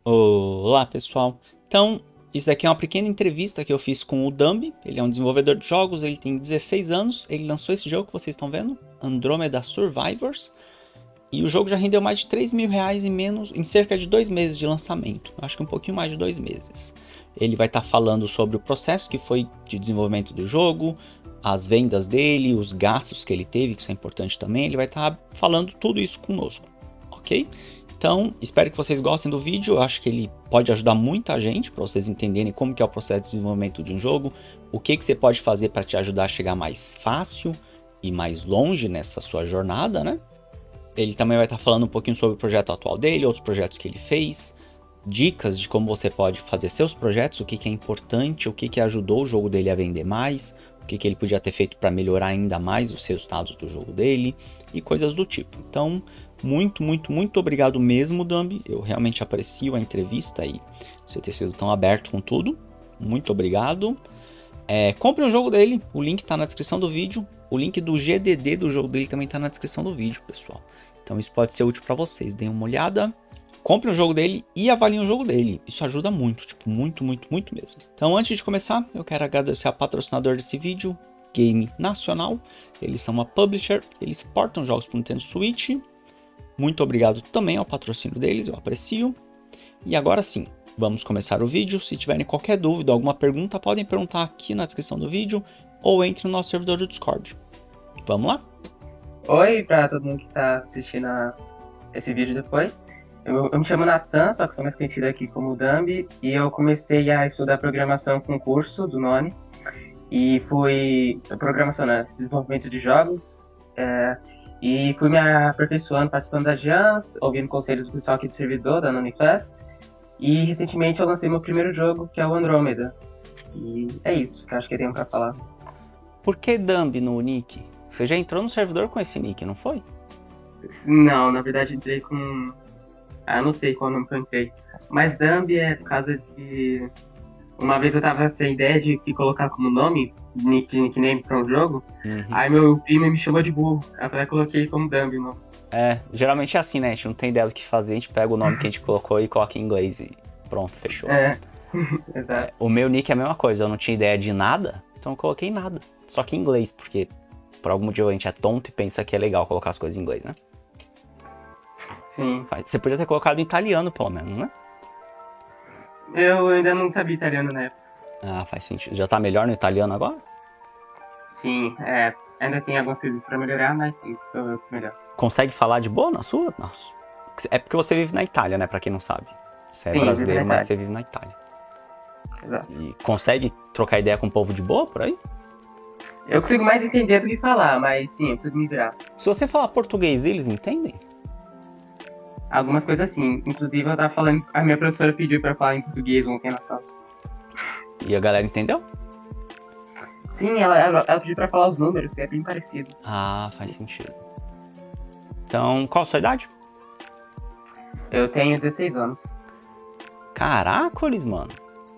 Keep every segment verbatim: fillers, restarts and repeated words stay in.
Olá, pessoal. Então, isso daqui é uma pequena entrevista que eu fiz com o Dambi. Ele é um desenvolvedor de jogos, ele tem dezesseis anos. Ele lançou esse jogo que vocês estão vendo, Andromeda Survivors. E o jogo já rendeu mais de três mil reais em menos, em cerca de dois meses de lançamento. Acho que um pouquinho mais de dois meses. Ele vai estar falando sobre o processo que foi de desenvolvimento do jogo, as vendas dele, os gastos que ele teve, que isso é importante também. Ele vai estar falando tudo isso conosco, ok? Então, espero que vocês gostem do vídeo. Eu acho que ele pode ajudar muita gente para vocês entenderem como que é o processo de desenvolvimento de um jogo, o que que você pode fazer para te ajudar a chegar mais fácil e mais longe nessa sua jornada, né? Ele também vai estar falando um pouquinho sobre o projeto atual dele, outros projetos que ele fez, dicas de como você pode fazer seus projetos, o que que é importante, o que que ajudou o jogo dele a vender mais, o que que ele podia ter feito para melhorar ainda mais os resultados do jogo dele e coisas do tipo. Então, muito, muito, muito obrigado mesmo, Dambi. Eu realmente aprecio a entrevista e você ter sido tão aberto com tudo. Muito obrigado. É, compre um jogo dele, o link está na descrição do vídeo. O link do G D D do jogo dele também está na descrição do vídeo, pessoal. Então isso pode ser útil para vocês. Deem uma olhada, compre um jogo dele e avaliem o jogo dele. Isso ajuda muito, tipo, muito, muito, muito mesmo. Então antes de começar, eu quero agradecer ao patrocinador desse vídeo, Game Nacional. Eles são uma publisher, eles portam jogos para o Nintendo Switch. Muito obrigado também ao patrocínio deles, eu aprecio. E agora sim, vamos começar o vídeo. Se tiverem qualquer dúvida, alguma pergunta, podem perguntar aqui na descrição do vídeo ou entre no nosso servidor do Discord. Vamos lá? Oi para todo mundo que está assistindo a esse vídeo depois. Eu, eu me chamo Nathan, só que sou mais conhecido aqui como Dambi, e eu comecei a estudar programação com o curso do None. E fui programação, né? Desenvolvimento de jogos. É, E fui me aperfeiçoando, participando da Jans, ouvindo conselhos do pessoal aqui do servidor, da NoniClass. E recentemente eu lancei meu primeiro jogo, que é o Andromeda. E é isso que eu acho que eu tenho pra falar. Por que Dambi no nick? Você já entrou no servidor com esse nick, não foi? Não, na verdade entrei com... Ah, eu não sei qual nome que eu entrei. Mas Dambi é por causa de... Uma vez eu tava sem ideia de que colocar como nome, nick, nickname para um jogo. Uhum. Aí meu primo me chamou de burro. Aí eu coloquei como Dambi o nome. É, geralmente é assim, né? A gente não tem ideia do que fazer, a gente pega o nome que a gente colocou e coloca em inglês e pronto, fechou. É, exato. É, o meu nick é a mesma coisa, eu não tinha ideia de nada, então eu coloquei nada. Só que em inglês, porque por algum motivo a gente é tonto e pensa que é legal colocar as coisas em inglês, né? Sim. Você podia ter colocado em italiano, pelo menos, né? Eu ainda não sabia italiano na época. Ah, faz sentido. Já tá melhor no italiano agora? Sim, é, ainda tem algumas coisas pra melhorar, mas sim, tô melhor. Consegue falar de boa na sua? Nossa. É porque você vive na Itália, né? Pra quem não sabe. Você é sim, brasileiro, mas você vive na Itália. Exato. E consegue trocar ideia com o povo de boa por aí? Eu consigo mais entender do que falar, mas sim, eu preciso me virar. Se você falar português, eles entendem? Algumas coisas sim. Inclusive eu tava falando, a minha professora pediu pra falar em português ontem na sala. E a galera entendeu? Sim, ela, ela, ela pediu pra falar os números, é bem parecido. Ah, faz sentido. Então, qual a sua idade? Eu tenho dezesseis anos. Caracoles, mano.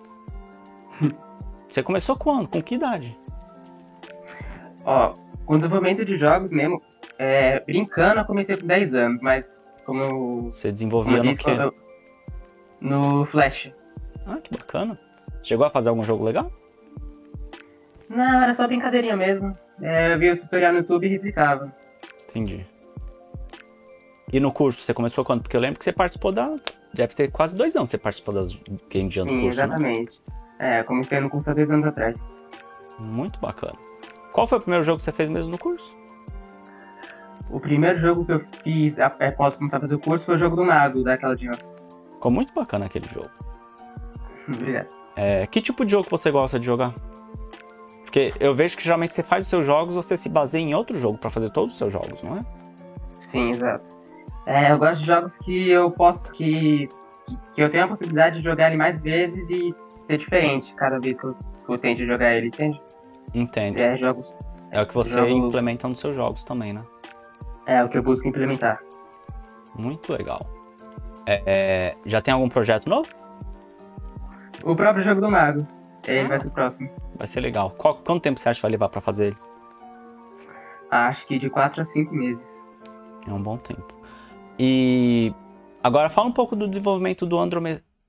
Você começou quando? Com que idade? Ó, com o desenvolvimento de jogos mesmo, é, brincando eu comecei com dez anos, mas como eu... Você desenvolvia no quê? Eu, no Flash. Ah, que bacana. Chegou a fazer algum jogo legal? Não, era só brincadeirinha mesmo. É, eu via o tutorial no YouTube e replicava. Entendi. E no curso, você começou quando? Porque eu lembro que você participou da... Deve ter quase dois anos que você participou das Game Jam do Sim, curso, exatamente. Né? É, eu comecei no curso há dois anos atrás. Muito bacana. Qual foi o primeiro jogo que você fez mesmo no curso? O primeiro jogo que eu fiz após começar a fazer o curso foi o jogo do Mago, daquela de ontem. Ficou muito bacana aquele jogo. Obrigado. É, que tipo de jogo você gosta de jogar? Porque eu vejo que geralmente você faz os seus jogos, você se baseia em outro jogo pra fazer todos os seus jogos, não é? Sim, exato. É, eu gosto de jogos que eu posso, que, que eu tenho a possibilidade de jogar ele mais vezes e ser diferente cada vez que eu, que eu tente jogar ele, entende? Entendo. É, jogos, é o que você jogos... implementa nos seus jogos também, né? É, o que eu busco implementar. Muito legal. É, é, já tem algum projeto novo? O próprio jogo do Mago. Ele ah, vai ser o próximo. Vai ser legal. Qual, quanto tempo você acha que vai levar pra fazer ele? Acho que de quatro a cinco meses. É um bom tempo. E agora fala um pouco do desenvolvimento do Andromeda,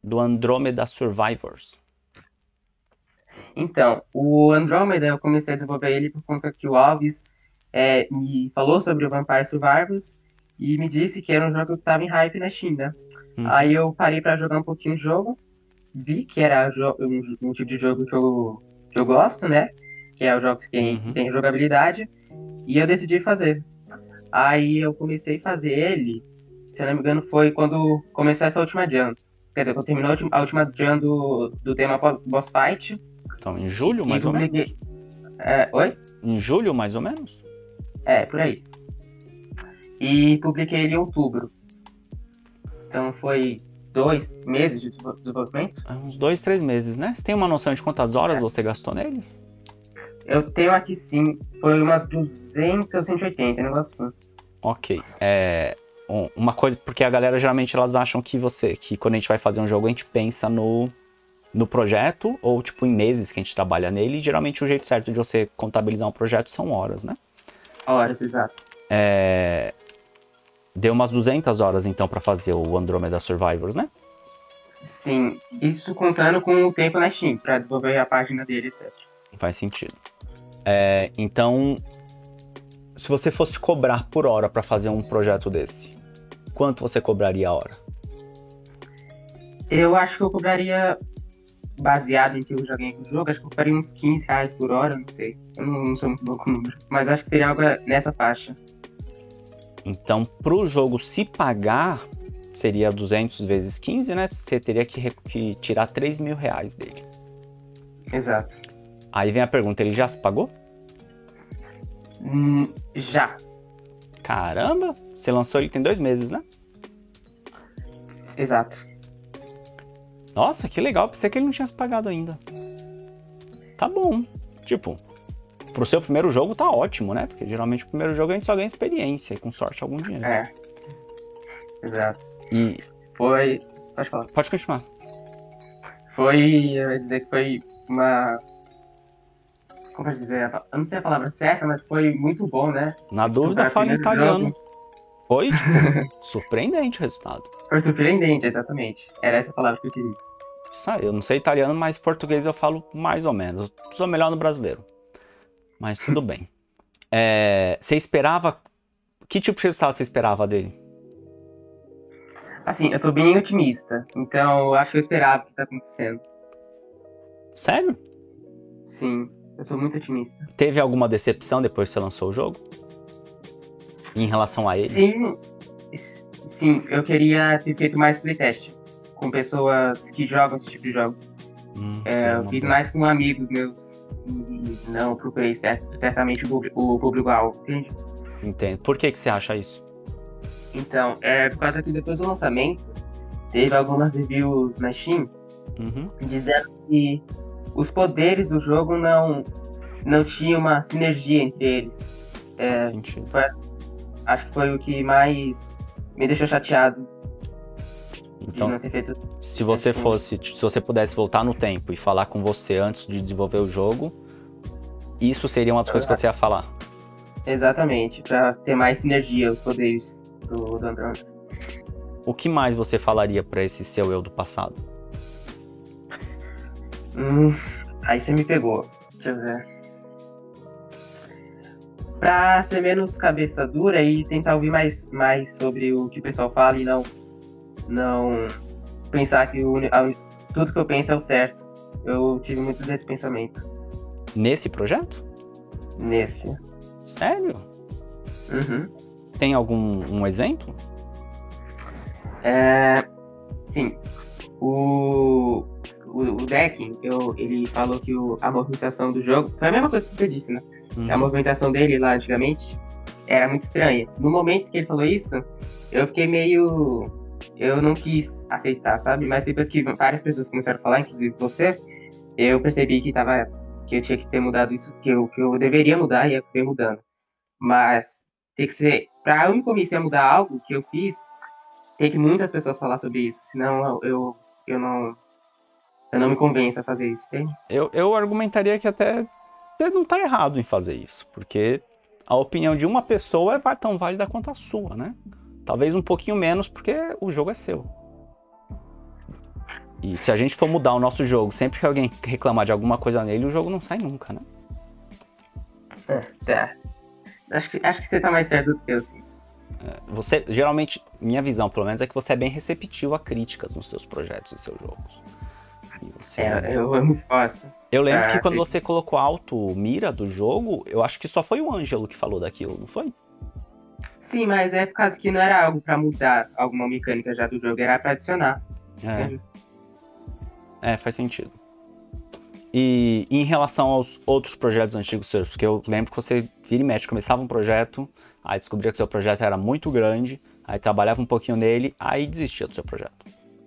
do Andromeda Survivors? Então, o Andromeda eu comecei a desenvolver ele por conta que o Alves é, me falou sobre o Vampire Survivors e me disse que era um jogo que estava em hype na Steam, né? Uhum. Aí eu parei para jogar um pouquinho o jogo, vi que era jo- um, um tipo de jogo que eu, que eu gosto, né? Que é os jogos que tem, que Uhum. tem jogabilidade, e eu decidi fazer. Aí eu comecei a fazer ele, se eu não me engano, foi quando começou essa última jam. Quer dizer, quando terminou a última, a última jam do, do tema pós- boss fight, Então, em julho, e mais ou menos? publiquei. É, oi? Em julho, mais ou menos? É, por aí. E publiquei ele em outubro. Então foi dois meses de desenvol- desenvolvimento. Há uns dois, três meses, né? Você tem uma noção de quantas horas É. você gastou nele? Eu tenho aqui sim, foi umas duzentas, cento e oitenta, um negócio assim. Ok. É, um- uma coisa, porque a galera geralmente elas acham que você, que quando a gente vai fazer um jogo, a gente pensa no, no projeto, ou tipo em meses que a gente trabalha nele, e geralmente o jeito certo de você contabilizar um projeto são horas, né? Horas, exato. É, deu umas duzentas horas então pra fazer o Andromeda Survivors, né? Sim, isso contando com o tempo na Steam, pra desenvolver a página dele, etcétera. Faz sentido. É, então, se você fosse cobrar por hora pra fazer um projeto desse, quanto você cobraria a hora? Eu acho que eu cobraria, baseado em que eu joguei com o jogo, acho que eu cobraria uns quinze reais por hora, não sei. Eu não, não sou muito bom com número, mas acho que seria algo nessa faixa. Então, pro jogo se pagar, seria duzentos vezes quinze, né? Você teria que, re- que tirar três mil reais dele. Exato. Aí vem a pergunta, ele já se pagou? Hum, já, Caramba, você lançou ele tem dois meses, né? exato. Nossa, que legal, pensei que ele não tinha se pagado ainda. Tá bom. Tipo, pro seu primeiro jogo tá ótimo, né? Porque geralmente o primeiro jogo a gente só ganha experiência e com sorte algum dinheiro. É, exato. E Foi, pode falar. pode continuar. Foi, eu ia dizer que foi uma. Como pode dizer? Eu não sei a palavra certa, mas foi muito bom, né? Na dúvida, Tocar fala em primeiro italiano. jogo. Foi, tipo, surpreendente o resultado. Foi surpreendente, exatamente. Era essa palavra que eu queria. Isso aí, eu não sei italiano, mas português eu falo mais ou menos. Eu sou melhor no brasileiro. Mas tudo bem. É, você esperava... Que tipo de resultado você esperava dele? Assim, eu sou bem otimista, então eu acho que eu esperava o que tá acontecendo. Sério? Sim, eu sou muito otimista. Teve alguma decepção depois que você lançou o jogo? Em relação a ele? Sim, s- sim, eu queria ter feito mais playtest com pessoas que jogam esse tipo de jogos. Hum, É, seria eu uma fiz boa. mais com amigos meus e não procurei cer- certamente o público- o público-alvo, entende? Entendo. Por que que você acha isso? Então, é por causa que depois do lançamento, teve algumas reviews na Steam Uhum. dizendo que os poderes do jogo não, não tinham uma sinergia entre eles. Faz sentido. Acho que foi o que mais me deixou chateado de Então, não ter feito. se você fosse, se você pudesse voltar no tempo e falar com você antes de desenvolver o jogo, isso seria uma das coisas que você ia falar. Exatamente, pra ter mais sinergia os poderes do, do Andromeda. O que mais você falaria pra esse seu eu do passado? Hum, aí você me pegou. Deixa eu ver. Pra ser menos cabeça dura e tentar ouvir mais, mais sobre o que o pessoal fala e não, não pensar que o, a, tudo que eu penso é o certo. Eu tive muito desse pensamento Nesse projeto? nesse. Sério? Uhum. Tem algum um exemplo? É, sim. O, o, o Deck, eu, ele falou que o, a movimentação do jogo foi a mesma coisa que você disse, né? Uhum. A movimentação dele lá antigamente era muito estranha. No momento que ele falou isso, eu fiquei meio. Eu não quis aceitar, sabe? Mas depois que várias pessoas começaram a falar, inclusive você, eu percebi que tava. Que eu tinha que ter mudado isso, que eu, que eu deveria mudar e acabei mudando. Mas tem que ser. Pra eu me convencer a mudar algo que eu fiz, tem que muitas pessoas falar sobre isso. Senão eu, eu não. Eu não me convenço a fazer isso, entende? Eu, eu argumentaria que até você não tá errado em fazer isso, porque a opinião de uma pessoa é tão válida quanto a sua, né? Talvez um pouquinho menos, porque o jogo é seu. E se a gente for mudar o nosso jogo, sempre que alguém reclamar de alguma coisa nele, o jogo não sai nunca, né? É, tá. Acho que, acho que você tá mais certo do que eu, sim. Você, geralmente, minha visão, pelo menos, é que você é bem receptivo a críticas nos seus projetos e seus jogos. E você... É, eu me esforço. Eu lembro Ah, que quando sim. você colocou alto mira do jogo, eu acho que só foi o Ângelo que falou daquilo, não foi? Sim, mas é por causa que não era algo pra mudar alguma mecânica já do jogo, era pra adicionar. É, é faz sentido. E, e em relação aos outros projetos antigos seus, porque eu lembro que você vira e mexe, começava um projeto, aí descobria que o seu projeto era muito grande, aí trabalhava um pouquinho nele, aí desistia do seu projeto.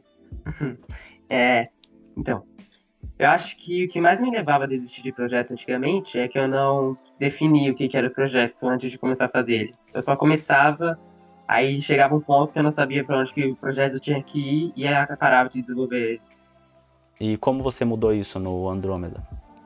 É, então, eu acho que o que mais me levava a desistir de projetos antigamente é que eu não definia o que que era o projeto antes de começar a fazer ele. Eu só começava, aí chegava um ponto que eu não sabia pra onde que o projeto tinha que ir e aí eu parava de desenvolver ele. E como você mudou isso no Andrômeda?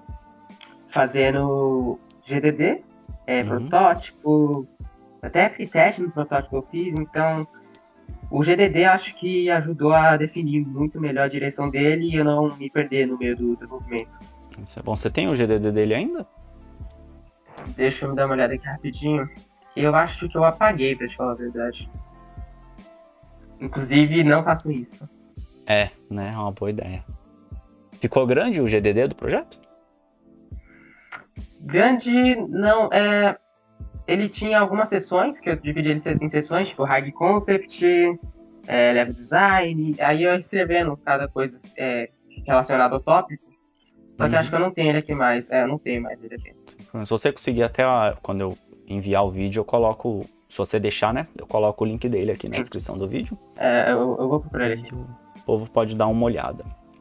Fazendo G D D, é, Uhum. protótipo, até fiz teste no protótipo que eu fiz, então o G D D acho que ajudou a definir muito melhor a direção dele e eu não me perder no meio do desenvolvimento. Isso é bom. Você tem o G D D dele ainda? Deixa eu dar uma olhada aqui rapidinho. Eu acho que eu apaguei, pra te falar a verdade. Inclusive, não faço isso. É, né? É uma boa ideia. Ficou grande o G D D do projeto? Grande, não, é... Ele tinha algumas sessões, que eu dividi ele em sessões, tipo High Concept, é, Level Design, aí eu ia escrevendo cada coisa é, relacionada ao tópico. Só que Uhum. acho que eu não tenho ele aqui mais. É, eu não tenho mais ele aqui. Se você conseguir até a- quando eu enviar o vídeo, eu coloco. Se você deixar, né? Eu coloco o link dele aqui na Sim. descrição do vídeo. É, eu, eu vou procurar ele aqui. O povo pode dar uma olhada.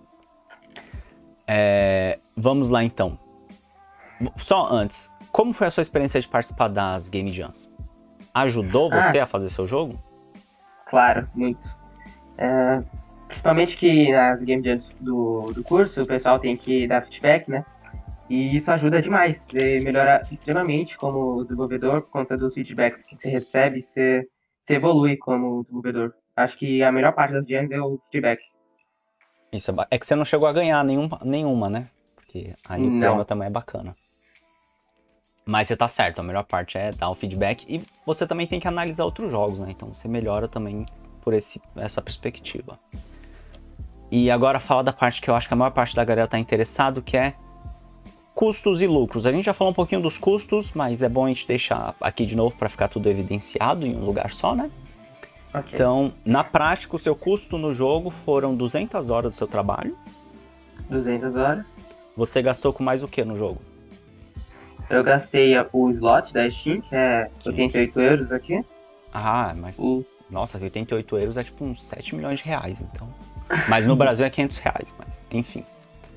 É, vamos lá então. Só antes, como foi a sua experiência de participar das Game Jams? Ajudou você Ah, a fazer seu jogo? claro, muito. É, principalmente que nas Game Jams do, do curso, o pessoal tem que dar feedback, né? E isso ajuda demais. Você melhora extremamente como desenvolvedor por conta dos feedbacks que você recebe, você, você evolui como desenvolvedor. Acho que a melhor parte das jams é o feedback. Isso é, ba- é que você não chegou a ganhar nenhum, nenhuma, né? Porque aí o prêmio Não. também é bacana. Mas você tá certo, a melhor parte é dar o feedback e você também tem que analisar outros jogos, né? Então você melhora também por esse, essa perspectiva. E agora fala da parte que eu acho que a maior parte da galera tá interessado, que é custos e lucros. A gente já falou um pouquinho dos custos, mas é bom a gente deixar aqui de novo para ficar tudo evidenciado em um lugar só, né? Ok. Então, na prática, o seu custo no jogo foram duzentas horas do seu trabalho. duzentas horas. Você gastou com mais o que no jogo? Eu gastei o slot da Steam, que é oitenta e oito euros aqui. Ah, mas... O... Nossa, oitenta e oito euros é tipo uns sete milhões de reais, então. Mas no Brasil é quinhentos reais, mas enfim.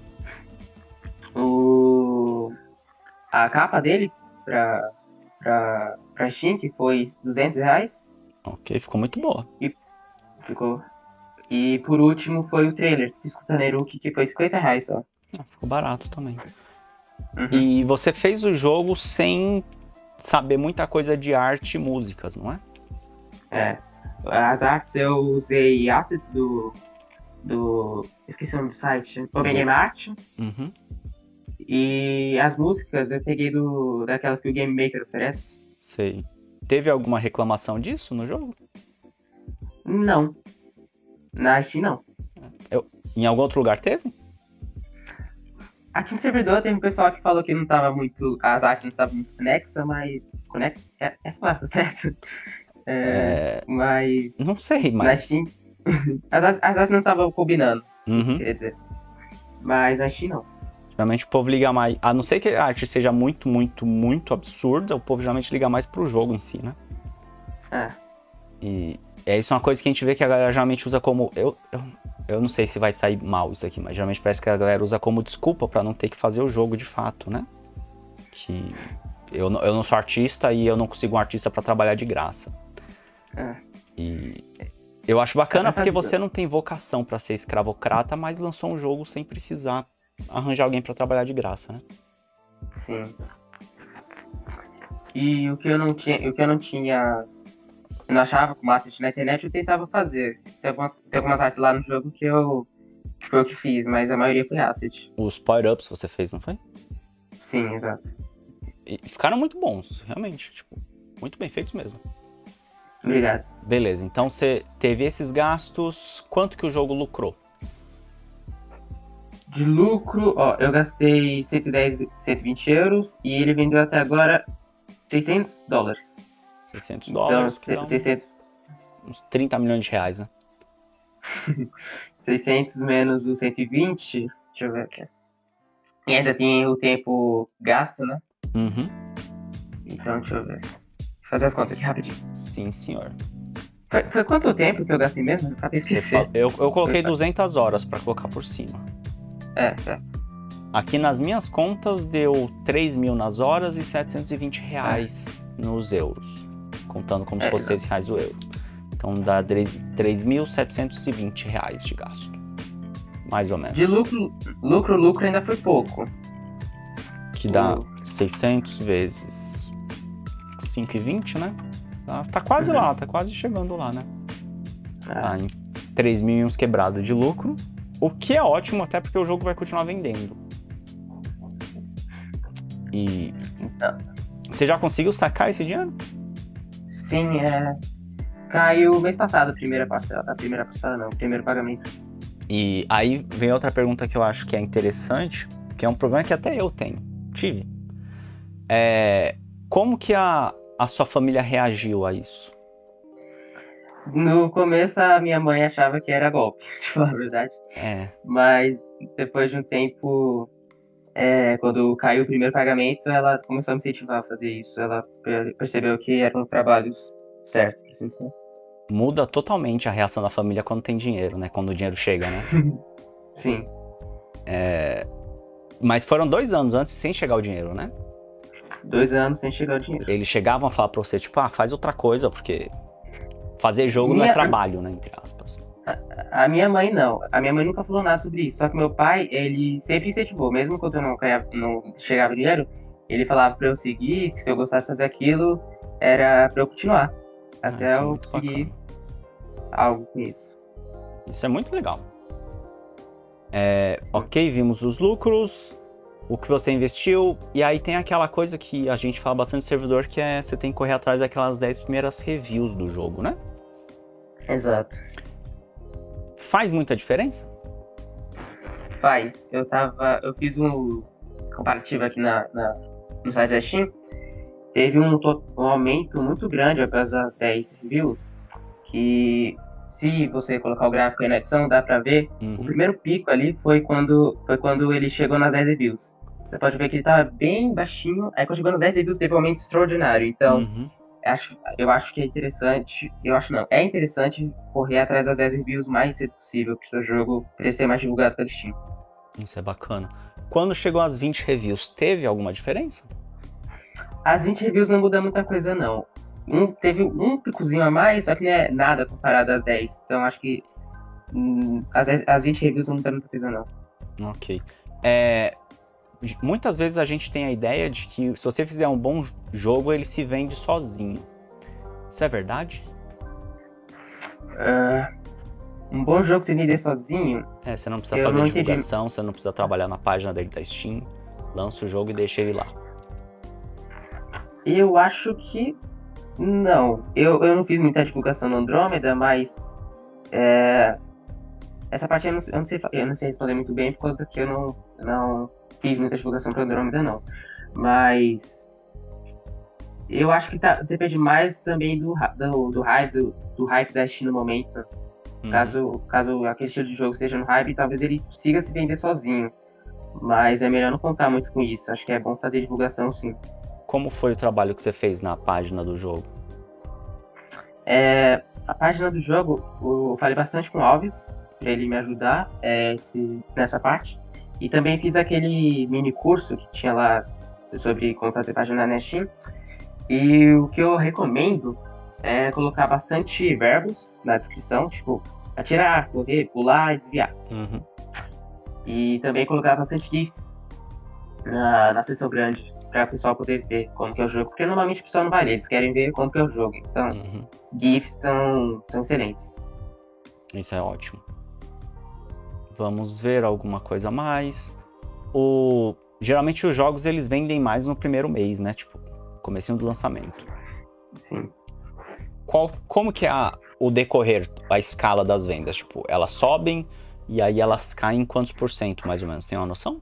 o... A capa dele pra, pra, pra Steam, que foi duzentos reais. Ok, ficou muito boa. Ficou. E por último foi o trailer, Fiz com o Taneruki, que foi cinquenta reais só. Ah, ficou barato também. Uhum. E você fez o jogo sem saber muita coisa de arte e músicas, não é? É. As artes eu usei assets do. do. Esqueci o nome do site. OpenGame Art. Uhum. E as músicas eu peguei do. daquelas que o Game Maker oferece. Sei. Teve alguma reclamação disso no jogo? Não. Na Steam não. Eu, em algum outro lugar teve? Aqui no servidor teve um pessoal que falou que não tava muito. As artes não estavam muito conexas, mas. Conex... É, essa palavra tá certo? É, É... Mas. Não sei, Na mas... Steam. as, as artes não estavam combinando. Uhum. Quer dizer. Mas na Steam não. Geralmente o povo liga mais... A não ser que a arte seja muito, muito, muito absurda, o povo geralmente liga mais pro jogo em si, né? É. E é isso uma coisa que a gente vê que a galera geralmente usa como... Eu, eu, eu não sei se vai sair mal isso aqui, mas geralmente parece que a galera usa como desculpa pra não ter que fazer o jogo de fato, né? Que eu, não- eu não sou artista e eu não consigo um artista pra trabalhar de graça. É. E eu acho bacana É pra porque fazer. você não tem vocação pra ser escravocrata, mas lançou um jogo sem precisar arranjar alguém pra trabalhar de graça, né? Sim. E o que eu não tinha, o que eu não tinha, eu não achava como asset na internet, eu tentava fazer. Tem algumas, tem algumas artes lá no jogo que eu que foi o que fiz, mas a maioria foi asset. Os power-ups você fez, não foi? Sim, exato. E ficaram muito bons, realmente, tipo, muito bem feitos mesmo. Obrigado. Beleza, então você teve esses gastos, quanto que o jogo lucrou? De lucro, ó, eu gastei cento e dez, cento e vinte euros e ele vendeu até agora seiscentos dólares. seiscentos Então, dólares, que dá uns, seiscentos, uns trinta milhões de reais, né? seiscentos menos os cento e vinte, deixa eu ver aqui. E ainda tem o tempo gasto, né? Uhum. Então, deixa eu ver. Deixa eu fazer as contas aqui rapidinho. Sim, senhor. Foi, foi quanto tempo que eu gastei mesmo? Eu acabei de Você esquecer. fala- eu, eu coloquei Foi- duzentas horas pra colocar por cima. É, certo. Aqui nas minhas contas deu três mil nas horas e setecentos e vinte reais nos euros. Contando como se É, fosse exato. seis reais o euro. Então dá três mil setecentos e vinte reais de gasto. Mais ou menos. De lucro, lucro, lucro ainda foi pouco. Que dá o- seiscentos vezes cinco e vinte, né? Tá, tá quase Uhum. lá, tá quase chegando lá, né? Ah, Tá em três mil e uns quebrados de lucro. O que é ótimo, até porque o jogo vai continuar vendendo. E então, você já conseguiu sacar esse dinheiro? sim, é. Caiu mês passado a primeira parcela. A primeira parcela não, o primeiro pagamento. E aí vem outra pergunta que eu acho que é interessante, que é um problema que até eu tenho, tive. É, como que a, a sua família reagiu a isso? No começo a minha mãe achava que era golpe, de falar a verdade. É, Mas depois de um tempo, é, quando caiu o primeiro pagamento, ela começou a me incentivar a fazer isso. Ela per- percebeu que eram trabalhos certos, assim, né? muda totalmente a reação da família quando tem dinheiro, né? Quando o dinheiro chega, né? Sim, Mas foram dois anos antes sem chegar o dinheiro, né? dois anos sem chegar o dinheiro. Eles chegavam a falar pra você, tipo, ah, faz outra coisa, porque fazer jogo não é Minha- trabalho, né? Entre aspas. A minha mãe não. A minha mãe nunca falou nada sobre isso. Só que meu pai, ele sempre incentivou. Mesmo quando eu não, ganhava- não chegava dinheiro, ele falava pra eu seguir, que se eu gostasse de fazer aquilo, era pra eu continuar. Ah, Até isso é eu muito conseguir bacana. algo com isso. Isso é muito legal. É, ok, vimos os lucros, o que você investiu, e aí tem aquela coisa que a gente fala bastante no servidor, que é você tem que correr atrás daquelas dez primeiras reviews do jogo, né? Exato. Faz muita diferença? Faz. Eu tava. Eu fiz um comparativo aqui na, na- no site da Steam. Teve um, to- um aumento muito grande após as dez reviews. Que se você colocar o gráfico aí na edição, dá pra ver. O Uhum. primeiro pico ali foi quando, foi quando ele chegou nas dez reviews. Você pode ver que ele tava bem baixinho. Aí quando chegou nas dez reviews teve um aumento extraordinário. Então, Uhum. acho, eu acho que é interessante. Eu acho não. É interessante correr atrás das dez reviews o mais cedo possível para o seu jogo crescer mais divulgado pelo Steam. Isso é bacana. Quando chegou às vinte reviews, teve alguma diferença? As vinte reviews não muda muita coisa, não. Um, teve um picozinho a mais, só que não é nada comparado às dez. Então acho que hum, as, as vinte reviews não mudam muita coisa, não. Ok. É, muitas vezes a gente tem a ideia de que se você fizer um bom jogo, ele se vende sozinho. Isso é verdade? Ah, um bom jogo se vender sozinho, É, você não precisa Eu fazer não entendi. divulgação, você não precisa trabalhar na página dele da Steam. Lança o jogo e deixa ele lá. eu acho que não. Eu, eu não fiz muita divulgação no Andrômeda, mas é, essa parte eu não, eu, não sei, fa- eu não sei responder muito bem, por conta que eu não, não fiz muita divulgação para Andrômeda, não. Mas eu acho que tá, depende mais também do, ra- do, do, hype, do, do hype da Steam no momento. Uhum. Caso, caso aquele estilo de jogo esteja no hype, talvez ele consiga se vender sozinho. Mas é melhor não contar muito com isso. Acho que é bom fazer divulgação, sim. Como foi o trabalho que você fez na página do jogo? É, a página do jogo, eu falei bastante com o Alves, para ele me ajudar é, esse- nessa parte. E também fiz aquele mini curso que tinha lá sobre como fazer página na Steam. E o que eu recomendo é colocar bastante verbos na descrição, tipo atirar, correr, pular e desviar. Uhum. E também colocar bastante GIFs na, na seção grande, para o pessoal poder ver como que é o jogo. Porque normalmente o pessoal não vai ler, eles querem ver como que é o jogo. Então, Uhum. GIFs são, são excelentes. Isso é ótimo. Vamos ver alguma coisa a mais. O... Geralmente os jogos eles vendem mais no primeiro mês, né? Tipo, comecinho do lançamento. Sim. Qual, como que é a, o decorrer, a escala das vendas? Tipo, elas sobem e aí elas caem em quantos por cento, mais ou menos? Tem uma noção?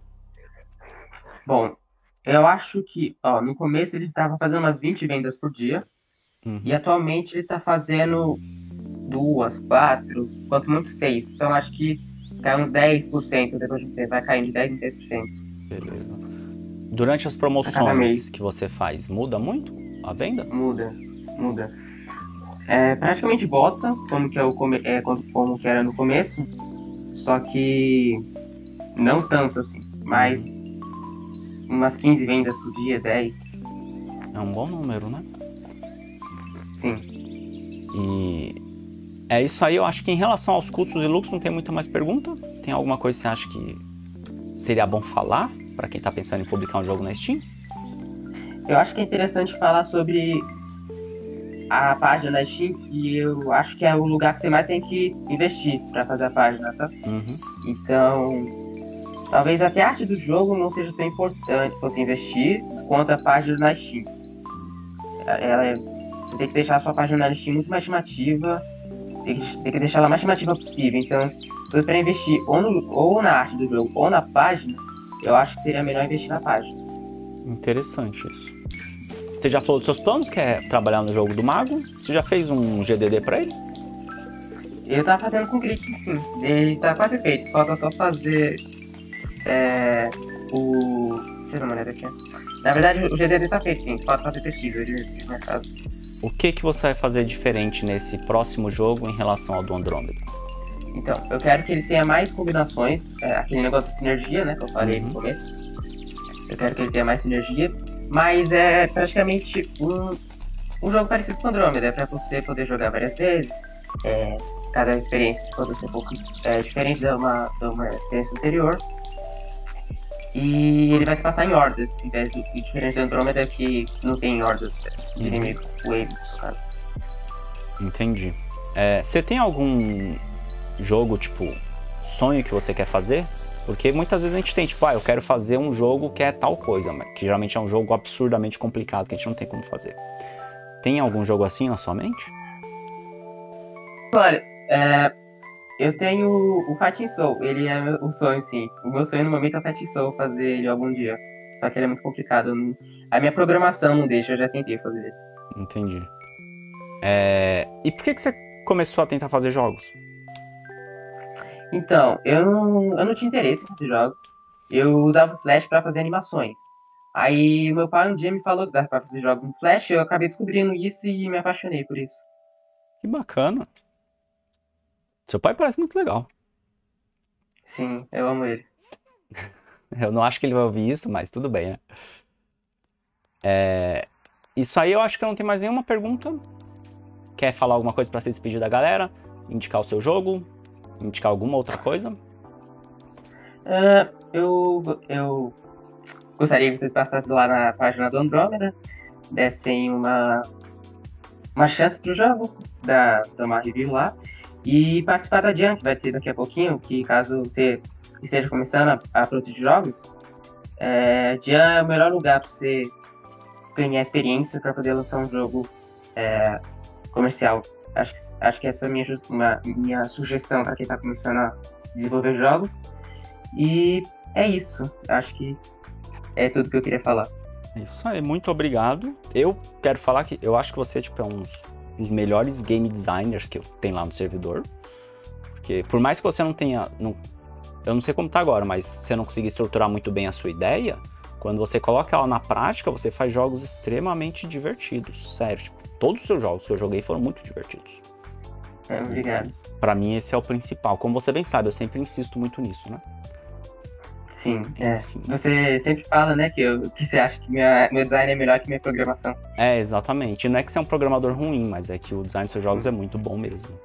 Bom, eu acho que, ó, no começo ele estava fazendo umas vinte vendas por dia. Uhum. E atualmente ele está fazendo duas, quatro, quanto muito seis. Então acho que cai uns dez por cento depois de um tempo. Vai caindo de dez em dez por cento. Beleza. Durante as A cada promoções mês. que você faz, muda muito a venda? Muda, muda. É, praticamente volta como que, é o come... é, como como que era no começo, só que não tanto assim, mas umas quinze vendas por dia, dez, É um bom número, né? sim. E é isso aí. Eu acho que em relação aos custos e lucros não tem muita mais pergunta. Tem alguma coisa que você acha que seria bom falar para quem tá pensando em publicar um jogo na Steam? Eu acho que é interessante falar sobre a página da Steam, que eu acho que é o lugar que você mais tem que investir para fazer a página, tá? Uhum. Então, talvez até a arte do jogo não seja tão importante você investir quanto a página na Steam. Ela é, você tem que deixar a sua página na Steam muito mais chamativa, tem que, tem que deixar ela mais chamativa possível. Então, se você para investir ou, no, ou na arte do jogo ou na página, eu acho que seria melhor investir na página. Interessante isso. Você já falou dos seus planos, que é trabalhar no jogo do Mago? Você já fez um G D D pra ele? Eu tava fazendo com clique, sim. Ele tá quase feito. Falta só fazer é, o... Deixa eu dar uma olhada aqui. Na verdade, o G D D tá feito, sim. Falta fazer pesquisa de mercado. O que, que você vai fazer diferente nesse próximo jogo em relação ao do Andrômeda? Então, eu quero que ele tenha mais combinações. É, aquele negócio de sinergia, né? Que eu falei Uhum. no começo. Eu quero que ele tenha mais sinergia. Mas é praticamente um, um jogo parecido com o Andrômeda. É pra você poder jogar várias vezes. É, cada experiência pode ser um pouco é, diferente de uma, de uma experiência anterior. E ele vai se passar em hordas, em vez do e diferente do Andrômeda que não tem hordas de Uhum. inimigos, waves, no caso. Entendi. É, você tem algum jogo, tipo, sonho que você quer fazer? Porque muitas vezes a gente tem, tipo, ah, eu quero fazer um jogo que é tal coisa, mas que geralmente é um jogo absurdamente complicado, que a gente não tem como fazer. Tem algum jogo assim na sua mente? Olha, é, eu tenho o Fighting Soul, ele é meu- o sonho, sim. O meu sonho no momento é o Fighting Soul, fazer ele algum dia. Só que ele é muito complicado. eu não- A minha programação não deixa, eu já tentei fazer ele. Entendi. É, e por que, que você começou a tentar fazer jogos? Então, eu não, eu não tinha interesse nesses jogos. Eu usava o Flash para fazer animações. Aí meu pai um dia me falou que dava pra fazer jogos no Flash, eu acabei descobrindo isso e me apaixonei por isso. Que bacana. Seu pai parece muito legal. Sim, eu amo ele. Eu não acho que ele vai ouvir isso, mas tudo bem, né? É, isso aí eu acho que eu não tenho mais nenhuma pergunta. Quer falar alguma coisa pra se despedir da galera? Indicar o seu jogo? Indicar alguma outra coisa? Ah, eu, eu gostaria que vocês passassem lá na página do Andrômeda, dessem uma, uma chance pro jogo, dar, dar uma review lá, e participar da Jam, que vai ter daqui a pouquinho, que caso você esteja começando a, a produzir jogos, é, Jam é o melhor lugar para você ganhar experiência para poder lançar um jogo é, comercial. Acho que, acho que essa é a minha, ju- uma- minha sugestão para quem está começando a desenvolver jogos. E é isso. Acho que é tudo que eu queria falar. É isso aí, muito obrigado. Eu quero falar que eu acho que você tipo, é um dos, dos melhores game designers que eu tenho lá no servidor. Porque por mais que você não tenha... Não, eu não sei como tá agora, mas se você não conseguir estruturar muito bem a sua ideia, quando você coloca ela na prática, você faz jogos extremamente divertidos. Sério, tipo, todos os seus jogos que eu joguei foram muito divertidos. É, obrigado. Pra mim esse é o principal. Como você bem sabe, eu sempre insisto muito nisso, né? Sim, é. Enfim. Você sempre fala, né, que, eu, que você acha que minha, meu design é melhor que minha programação. É, exatamente. Não é que você é um programador ruim, mas é que o design dos seus jogos é muito bom mesmo.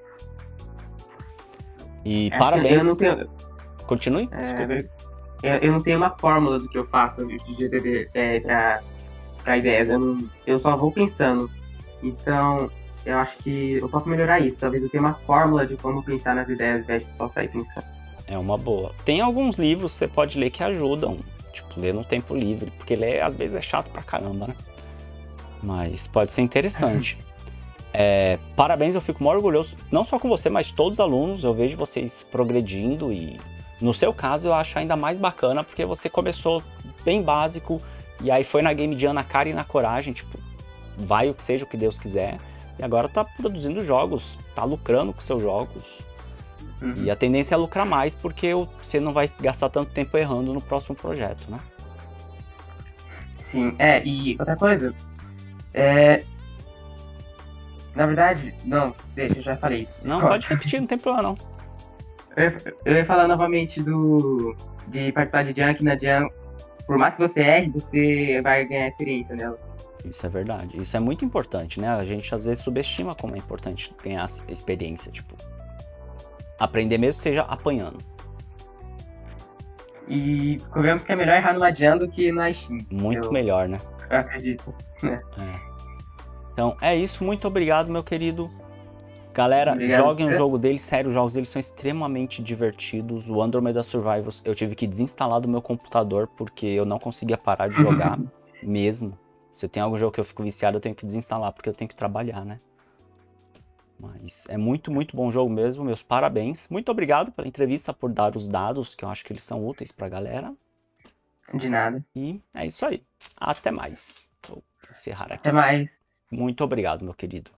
E Acho que parabéns. Eu não tenho, Continue? é, Desculpa. eu, eu não tenho uma fórmula do que eu faço de G D D é, pra, pra ideias. Eu, não, eu só vou pensando. Então, eu acho que eu posso melhorar isso. Talvez eu tenha uma fórmula de como pensar nas ideias, ao invés de só sair pensando. É uma boa. Tem alguns livros que você pode ler que ajudam, tipo, ler no tempo livre, porque ler às vezes é chato pra caramba, né? Mas pode ser interessante. É, parabéns, eu fico muito orgulhoso, não só com você, mas todos os alunos, eu vejo vocês progredindo e no seu caso eu acho ainda mais bacana, porque você começou bem básico e aí foi na Game Jam na cara e na coragem, tipo, vai o que seja o que Deus quiser, e agora tá produzindo jogos, tá lucrando com seus jogos. Uhum. E a tendência é lucrar mais, porque você não vai gastar tanto tempo errando no próximo projeto, né? Sim, é, e outra coisa, é... Na verdade, não, deixa, eu já falei isso. Não, pode repetir, não tem problema não. Eu ia, eu ia falar novamente do de participar de Jam, que na Jam, por mais que você erre, você vai ganhar experiência nela. Isso é verdade, isso é muito importante, né? A gente às vezes subestima como é importante ganhar experiência, tipo, aprender mesmo que seja apanhando. E convenhamos que é melhor errar numa Jam do que na Steam. Muito eu, melhor, né? Eu acredito. É. Então é isso, muito obrigado, meu querido. Galera, Obrigado, joguem o você. jogo deles, sério, os jogos deles são extremamente divertidos. O Andromeda Survivors eu tive que desinstalar do meu computador porque eu não conseguia parar de jogar mesmo. Se eu tenho algum jogo que eu fico viciado, eu tenho que desinstalar porque eu tenho que trabalhar, né? Mas é muito, muito bom jogo mesmo, meus parabéns. Muito obrigado pela entrevista, por dar os dados, que eu acho que eles são úteis pra galera. De nada. E é isso aí. Até mais. Vou encerrar aqui. Até mais. Muito obrigado, meu querido.